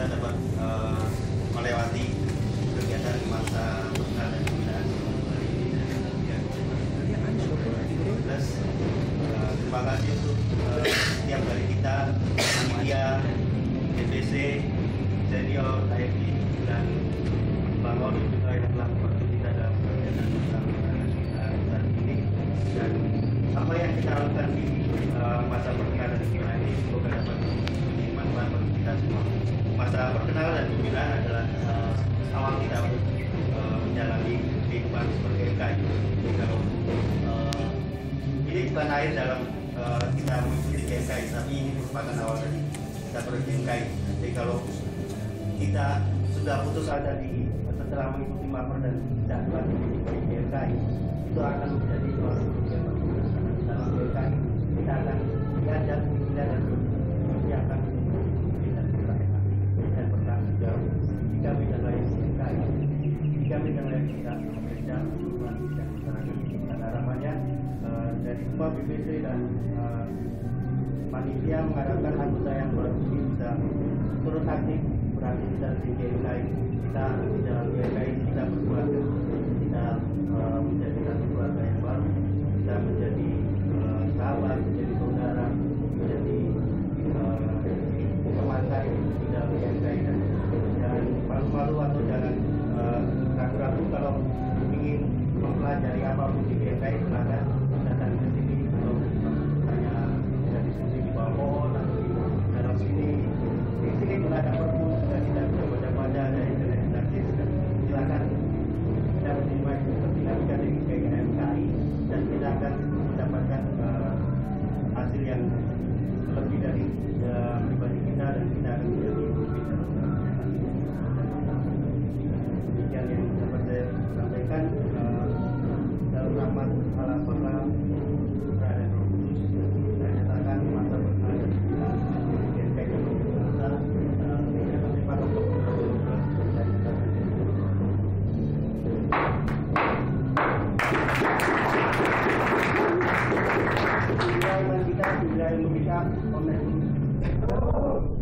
kita dapat melewati kegiatan masa perkenalan dan pembinaan hari ini. Plus, terima kasih untuk setiap dari kita, media, DPC, senior, AFD, dan Bang Olu juga yang telah membantu kita dalam kegiatan masa perkenalan kita saat ini. Dan apa yang kita lakukan di masa perkenalan dan pembinaan ini semoga dapat menjadi manfaat bagi kita semua. Masa perkenalan dan pembinaan adalah awal kita untuk menjalani kehidupan sebagai MKI. Jadi kalau ini bukan akhir dalam kita mengikuti MKI, tapi ini merupakan awal dari kita berada di MKI. Jadi kalau kita sudah putus asa di setelah mengikuti maper dan tidak lagi di MKI, itu akan menjadi suatu kerugian bagi kita. Dalam MKI kita akan diajak, dan akan dan berakhir dan bertanggung jawab jika bidang lain MKI, jika bidang lain kita bekerja hubungan dan masyarakat. Dan harapannya dari semua BPC dan panitia mengharapkan anggota yang baru ini bisa turut aktif beraktivitas di GMKI. Kita di dalam GMKI kita berkeluarga, kita menjadi satu keluarga yang baru, kita menjadi sahabat, menjadi saudara, menjadi pemakai di dalam GMKI. Dan malu-malu atau jangan ragu-ragu kalau ingin mempelajari apapun di GMKI, silakan datang ke sini atau hanya bisa diskusi di bawah pohon atau di dalam sini. Di sini pun ada perpus, dan tidak bisa baca-baca, ada internet gratis. Silakan kita menerima sertifikat dari GMKI dan kita akan mendapatkan hasil yang lebih dari pribadi kita, dan kita akan menjadi bisa. Demikian yang dapat saya sampaikan. Dalam rahmat Allah Ta'ala dan Roh Kudus, saya nyatakan masa perkenalan kita GMKI dan Jakarta menerima untuk wilayah kita, wilayah kita,